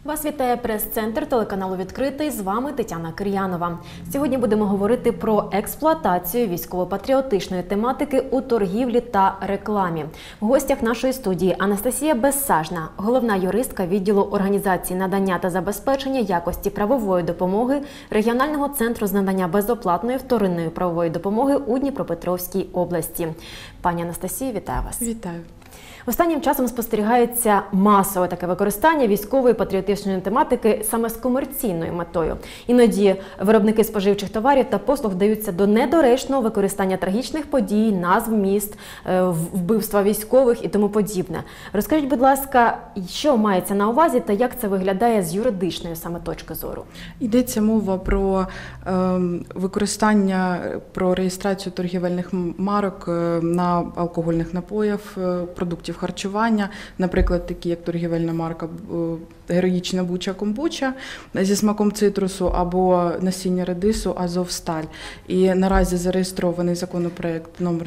Вас вітає прес-центр телеканалу «Відкритий». З вами Тетяна Кир'янова. Сьогодні будемо говорити про експлуатацію військово-патріотичної тематики у торгівлі та рекламі. В гостях нашої студії Анастасія Безсажна, головна юристка відділу організації надання та забезпечення якості правової допомоги Регіонального центру з надання безоплатної вторинної правової допомоги у Дніпропетровській області. Пані Анастасія, вітаю вас. Вітаю. Останнім часом спостерігається масове таке використання військової патріотичної тематики саме з комерційною метою. Іноді виробники споживчих товарів та послуг вдаються до недоречного використання трагічних подій, назв міст, вбивства військових і тому подібне. Розкажіть, будь ласка, що мається на увазі та як це виглядає з юридичної саме точки зору? Йдеться мова про використання, про реєстрацію торгівельних марок на алкогольних напоїв, продуктів харчування, наприклад, такі як торгівельна марка «Героїчна буча-комбуча» зі смаком цитрусу або насіння редису «Азовсталь». І наразі зареєстрований законопроект номер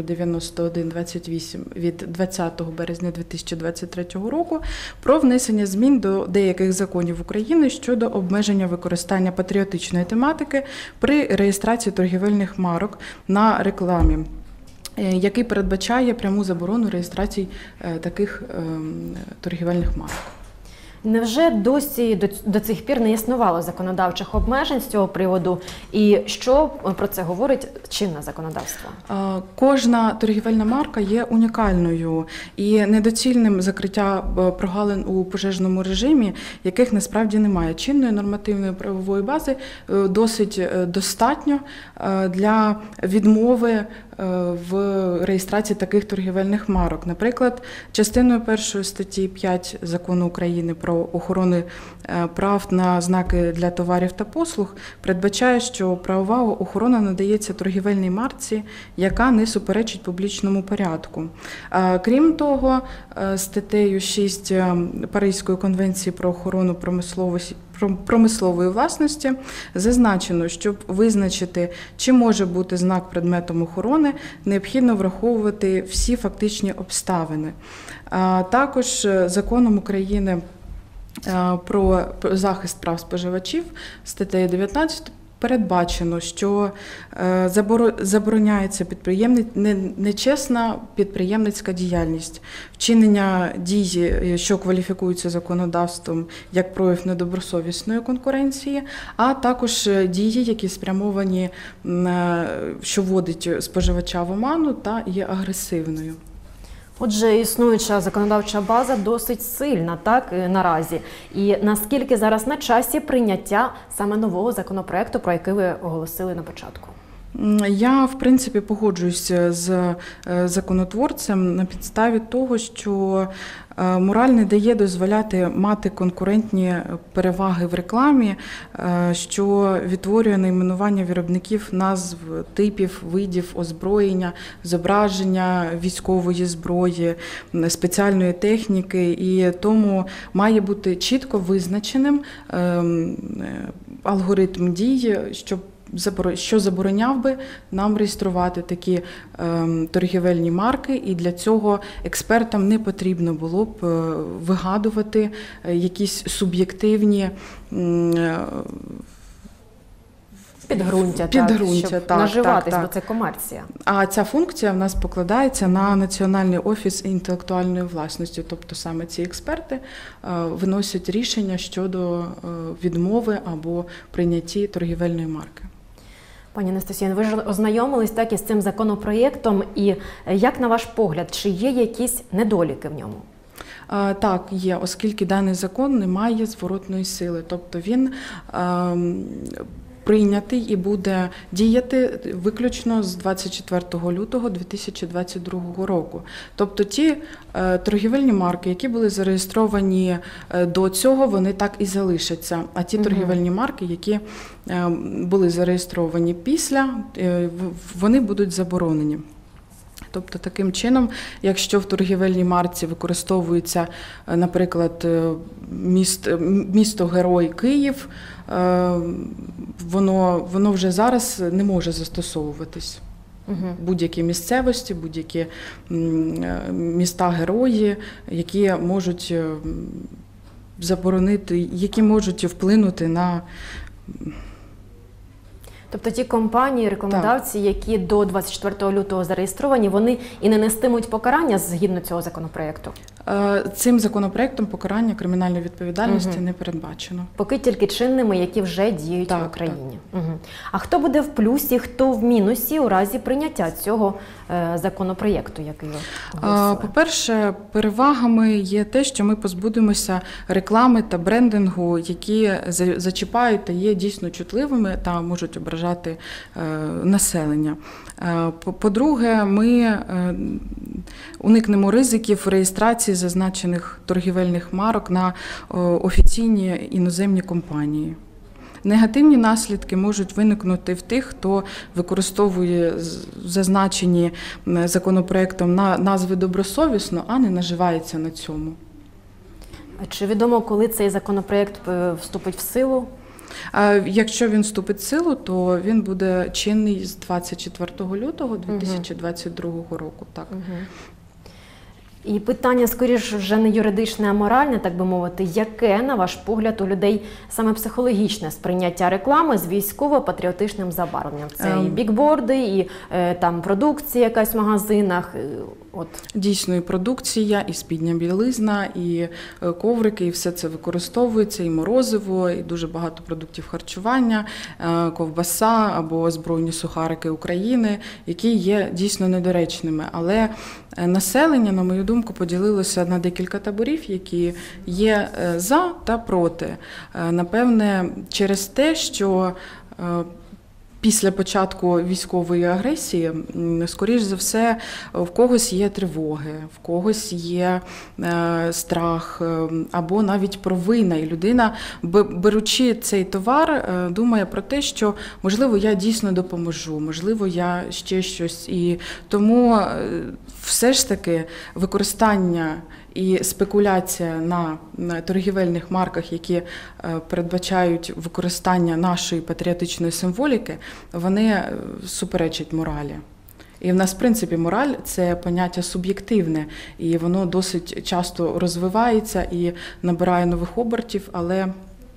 9128 від 20 березня 2023 року про внесення змін до деяких законів України щодо обмеження використання патріотичної тематики при реєстрації торгівельних марок на рекламі, який передбачає пряму заборону реєстрації таких торгівельних марок. Невже досі до цих пір не існувало законодавчих обмежень з цього приводу? І що про це говорить чинне законодавство? Кожна торгівельна марка є унікальною і недоцільним закриття прогалин у пожежному режимі, яких насправді немає. Чинної нормативної правової бази досить достатньо для відмови в реєстрації таких торгівельних марок. Наприклад, частиною 1 статті 5 Закону України про охорону прав на знаки для товарів та послуг передбачає, що правова охорона надається торгівельній марці, яка не суперечить публічному порядку. Крім того, статтею 6 Паризької конвенції про охорону промислової власності зазначено, щоб визначити, чи може бути знак предметом охорони, необхідно враховувати всі фактичні обставини. Також Законом України про захист прав споживачів статтею 19 передбачено, що забороняється нечесна підприємницька діяльність, вчинення дій, що кваліфікуються законодавством як прояв недобросовісної конкуренції, а також дії, які спрямовані, що вводить споживача в оману та є агресивною. Отже, існуюча законодавча база досить сильна, так, наразі. І наскільки зараз на часі прийняття саме нового законопроекту, про який ви оголосили на початку? Я, в принципі, погоджуюся з законотворцем на підставі того, що мораль не дає дозволяти мати конкурентні переваги в рекламі, що відтворює найменування виробників назв, типів, видів озброєння, зображення військової зброї, спеціальної техніки, і тому має бути чітко визначеним алгоритм дій, що забороняв би нам реєструвати такі торгівельні марки, і для цього експертам не потрібно було б вигадувати якісь суб'єктивні підґрунтя, щоб наживатись, бо це комерція. А ця функція в нас покладається на Національний офіс інтелектуальної власності, тобто саме ці експерти виносять рішення щодо відмови або прийняття торгівельної марки. Пані Анастасія, ви ж ознайомились так із цим законопроєктом, і як на ваш погляд, чи є якісь недоліки в ньому? Так, є, оскільки даний закон не має зворотної сили, тобто він прийнятий і буде діяти виключно з 24 лютого 2022 року. Тобто ті торгівельні марки, які були зареєстровані до цього, вони так і залишаться. А ті торгівельні марки, які були зареєстровані після, вони будуть заборонені. Тобто таким чином, якщо в торгівельній марці використовується, наприклад, місто-герой Київ, воно вже зараз не може застосовуватись. Будь-які місцевості, будь-які міста-герої, які можуть заборонити, які можуть вплинути на... Тобто ті компанії, рекламодавці, які до 24 лютого зареєстровані, вони і не нестимуть покарання згідно цього законопроекту? Цим законопроектом покарання кримінальної відповідальності не передбачено. Поки тільки чинними, які вже діють в Україні. А хто буде в плюсі, хто в мінусі у разі прийняття цього законопроекту, який ви оголосили? По-перше, перевагами є те, що ми позбудемося реклами та брендингу, які зачіпають та є дійсно чутливими та можуть ображати населення. По-друге, ми уникнемо ризиків реєстрації зазначених торгівельних марок на офіційні іноземні компанії. Негативні наслідки можуть виникнути в тих, хто використовує зазначені законопроектом назви добросовісно, а не наживається на цьому. Чи відомо, коли цей законопроект вступить в силу? Якщо він вступить в силу, то він буде чинний з 24 лютого 2022 року. Так. І питання, скоріш, вже не юридичне, а моральне, так би мовити. Яке, на ваш погляд, у людей саме психологічне сприйняття реклами з військово-патріотичним забарвленням? Це і бікборди, і там продукція якась в магазинах. Дійсно, і продукція, і спідня білизна, і коврики, і все це використовується, і морозиво, і дуже багато продуктів харчування, ковбаса або збройні сухарики України, які є дійсно недоречними. Але населення, на мою думку, поділилося на декілька таборів, які є за та проти. Напевне, через те, що після початку військової агресії, скоріш за все, в когось є тривоги, в когось є страх або навіть провина. І людина, беручи цей товар, думає про те, що, можливо, я дійсно допоможу, можливо, я ще щось. І тому все ж таки використання і спекуляція на торгівельних марках, які передбачають використання нашої патріотичної символіки, вони суперечать моралі. І в нас, в принципі, мораль – це поняття суб'єктивне, і воно досить часто розвивається і набирає нових обертів, але,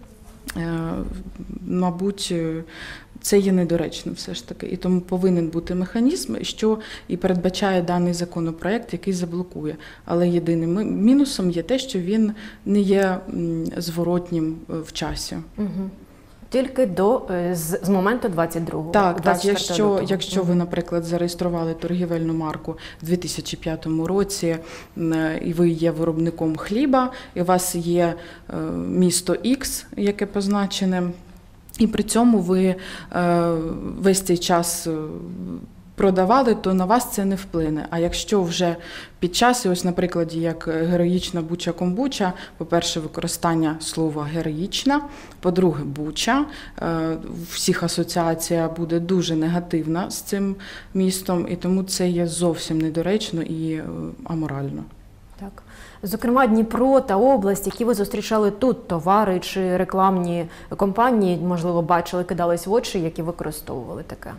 мабуть, це є недоречно все ж таки. І тому повинен бути механізм, що і передбачає даний законопроект, який заблокує. Але єдиним мінусом є те, що він не є зворотнім в часі. Тільки з моменту 22-го. Так, якщо ви, наприклад, зареєстрували торгівельну марку в 2005 році, і ви є виробником хліба, і у вас є місто X, яке позначене, і при цьому ви весь цей час продавали, то на вас це не вплине. А якщо вже під час, і ось на прикладі, як героїчна Буча-Комбуча, по-перше, використання слова героїчна, по-друге, Буча, всіх асоціація буде дуже негативна з цим містом, і тому це є зовсім недоречно і аморально. Так. Зокрема, Дніпро та область, які ви зустрічали тут, товари чи рекламні компанії, можливо, бачили, кидались в очі, які використовували таке?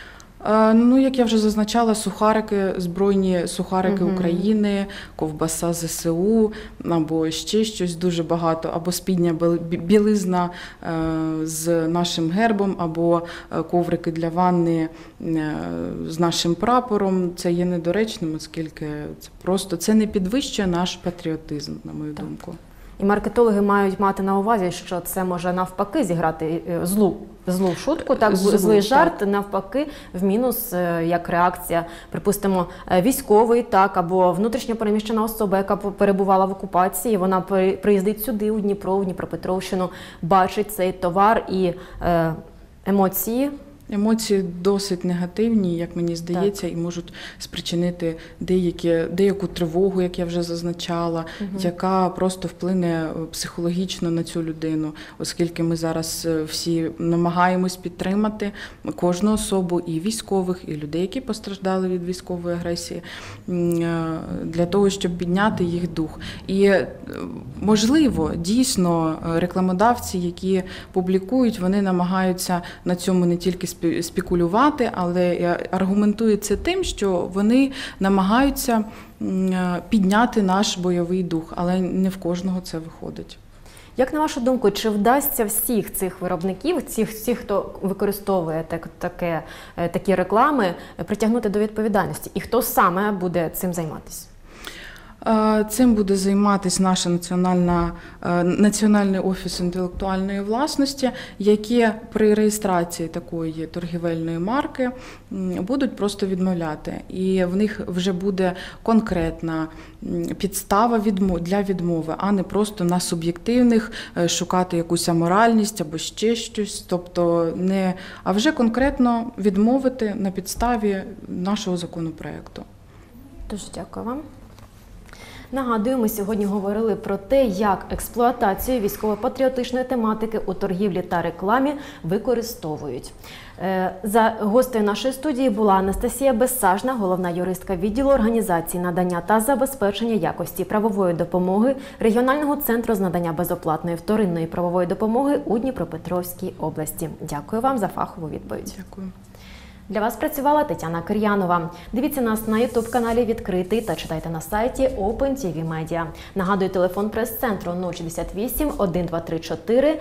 Як я вже зазначала, сухарики, збройні сухарики України, ковбаса ЗСУ, або ще щось дуже багато, або спідня білизна з нашим гербом, або коврики для ванни з нашим прапором. Це є недоречним, оскільки це не підвищує наш патріотизм, на мою думку. І маркетологи мають мати на увазі, що це може навпаки зіграти злу шутку, злий жарт, навпаки, в мінус, як реакція, припустимо, військовий, або внутрішньо переміщена особа, яка перебувала в окупації, вона приїздить сюди, у Дніпро, у Дніпропетровщину, бачить цей товар і емоції. Емоції досить негативні, як мені здається, і можуть спричинити деяку тривогу, як я вже зазначала, яка просто вплине психологічно на цю людину, оскільки ми зараз всі намагаємось підтримати кожну особу, і військових, і людей, які постраждали від військової агресії, для того, щоб підняти їх дух. І, можливо, дійсно, рекламодавці, які публікують, вони намагаються на цьому не тільки спекулювати, але аргументують це тим, що вони намагаються підняти наш бойовий дух, але не в кожного це виходить. Як на вашу думку, чи вдасться всіх цих виробників, всіх, хто використовує такі реклами, притягнути до відповідальності? І хто саме буде цим займатися? Цим буде займатися наш Національний офіс інтелектуальної власності, які при реєстрації такої торгівельної марки будуть просто відмовляти. І в них вже буде конкретна підстава для відмови, а не просто на суб'єктивних шукати якусь аморальність або ще щось. Тобто а вже конкретно відмовити на підставі нашого законопроекту. Дуже дякую вам. Нагадую, ми сьогодні говорили про те, як експлуатацію військово-патріотичної тематики у торгівлі та рекламі використовують. За гостею нашої студії була Анастасія Безсажна, головна юристка відділу організації надання та забезпечення якості правової допомоги Регіонального центру з надання безоплатної вторинної правової допомоги у Дніпропетровській області. Дякую вам за фахову відповідь. Дякую. Для вас працювала Тетяна Кир'янова. Дивіться нас на YouTube-каналі «Відкритий» та читайте на сайті OpenTV Media. Нагадую, телефон прес-центру 068 1234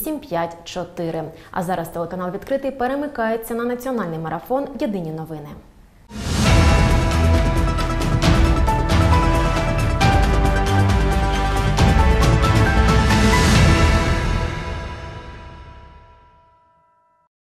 854. А зараз телеканал «Відкритий» перемикається на національний марафон «Єдині новини».